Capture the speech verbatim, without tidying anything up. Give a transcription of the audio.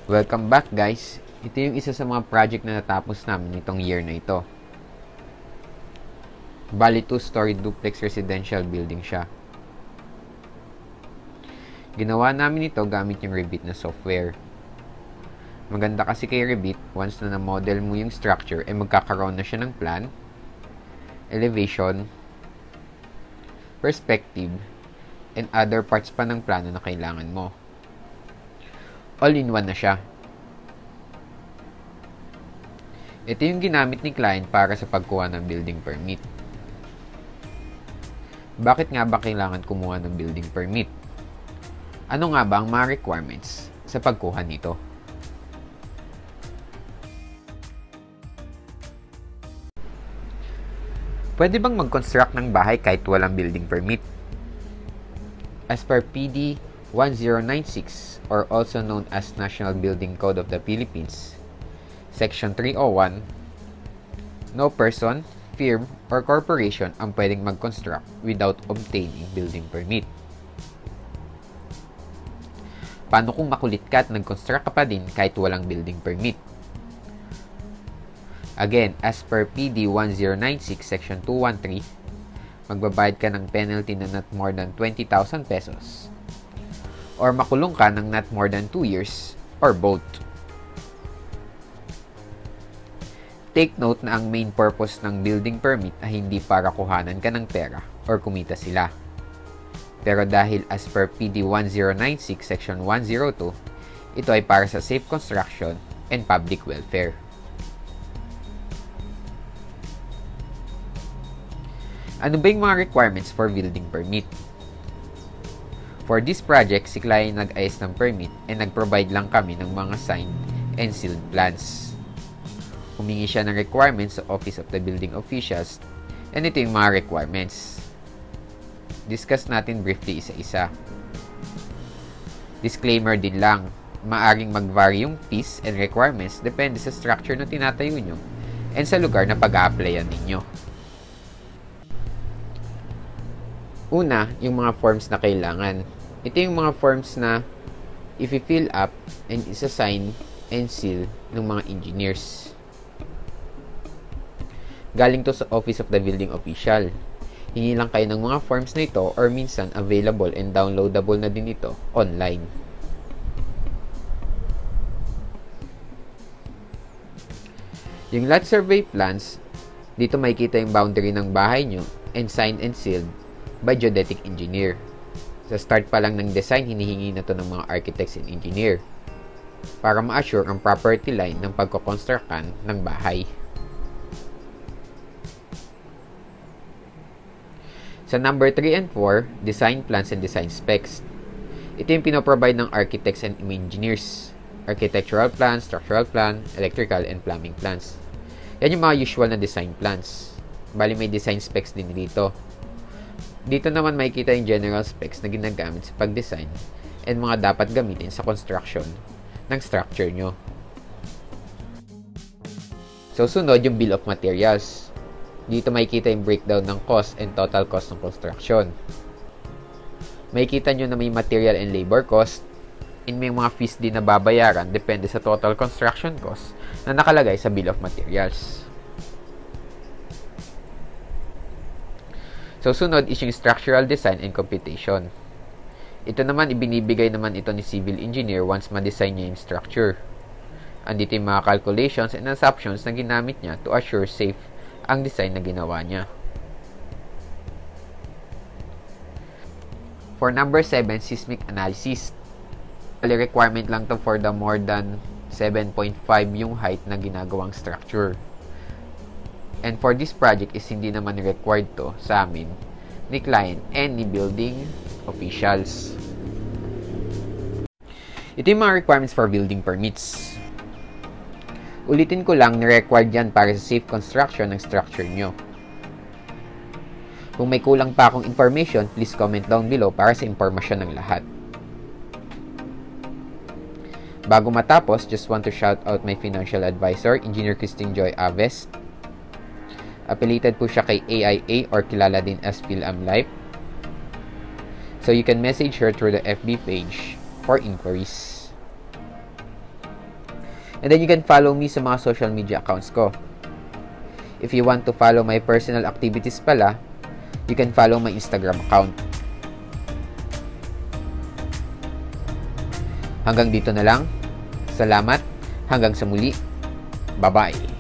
Welcome back guys! Ito yung isa sa mga project na natapos namin nitong year na ito. Bali two-story duplex residential building siya. Ginawa namin ito gamit yung Revit na software. Maganda kasi kay Revit, once na na-model mo yung structure, ay eh magkakaroon na siya ng plan, elevation, perspective, and other parts pa ng plano na kailangan mo. All-in-one na siya. Ito yung ginamit ni client para sa pagkuha ng building permit. Bakit nga ba kailangan kumuha ng building permit? Ano nga ba ang mga requirements sa pagkuha nito? Pwede bang mag-construct ng bahay kahit walang building permit? As per P D one zero nine six, or also known as National Building Code of the Philippines, Section three oh one, no person, firm, or corporation ang pwedeng mag-construct without obtaining building permit. Paano kung makulit ka at nag-construct ka pa din kahit walang building permit? Again, as per P D one zero nine six, Section two one three, magbabayad ka ng penalty na not more than twenty thousand pesos or makulong ka ng not more than two years or both. Take note na ang main purpose ng building permit ay hindi para kuhanan ka ng pera or kumita sila. Pero dahil as per P D one zero nine six, Section one oh two, ito ay para sa safe construction and public welfare. Ano ba yung mga requirements for building permit? For this project, si client nag-ayos ng permit and nag-provide lang kami ng mga signed and sealed plans. Humingi siya ng requirements sa Office of the Building Officials, and ito yung mga requirements. Discuss natin briefly isa-isa. Disclaimer din lang, maaring mag-vary yung fees and requirements depende sa structure na tinatayo nyo and sa lugar na pag-a-applyan ninyo. Una, yung mga forms na kailangan. Ito yung mga forms na i-fill up and isa-sign and seal ng mga engineers. Galing to sa Office of the Building Official. Hingi lang kayo ng mga forms na ito or minsan available and downloadable na din ito online. Yung lot survey plans, dito makikita yung boundary ng bahay nyo and signed and sealed by geodetic engineer. Sa start pa lang ng design, hinihingi na to ng mga architects and engineer para ma-assure ang property line ng pagkoconstructan ng bahay. Sa number three and four, design plans and design specs. Ito yung pinoprovide ng architects and engineers. Architectural plans, structural plan, electrical and plumbing plans. Yan yung mga usual na design plans. Bali may design specs din dito. Dito naman makikita yung general specs na ginagamit sa pag-design and mga dapat gamitin sa construction ng structure nyo. So, sunod yung bill of materials. Dito makikita yung breakdown ng cost and total cost ng construction. Makikita nyo na may material and labor cost and may mga fees din na babayaran depende sa total construction cost na nakalagay sa bill of materials. So, sunod is yung structural design and computation. Ito naman, ibinibigay naman ito ni civil engineer once ma-design niya yung structure. Andito yung mga calculations and assumptions na ginamit niya to assure safe ang design na ginawa niya. For number seven, seismic analysis. Requirement lang to for the more than seven point five yung height na ginagawang structure. And for this project is hindi naman required to sa amin ni client and ni building officials. Ito yung mga requirements for building permits. Ulitin ko lang, ni-required yan para sa safe construction ng structure nyo. Kung may kulang pa akong information, please comment down below para sa impormasyon ng lahat. Bago matapos, just want to shout out my financial advisor, Engineer Christine Joy Aves. Affiliated po siya kay A I A or kilala din as PhilAmLife. So you can message her through the F B page for inquiries. And then you can follow me sa mga social media accounts ko. If you want to follow my personal activities pala, you can follow my Instagram account. Hanggang dito na lang. Salamat. Hanggang sa muli. Bye-bye.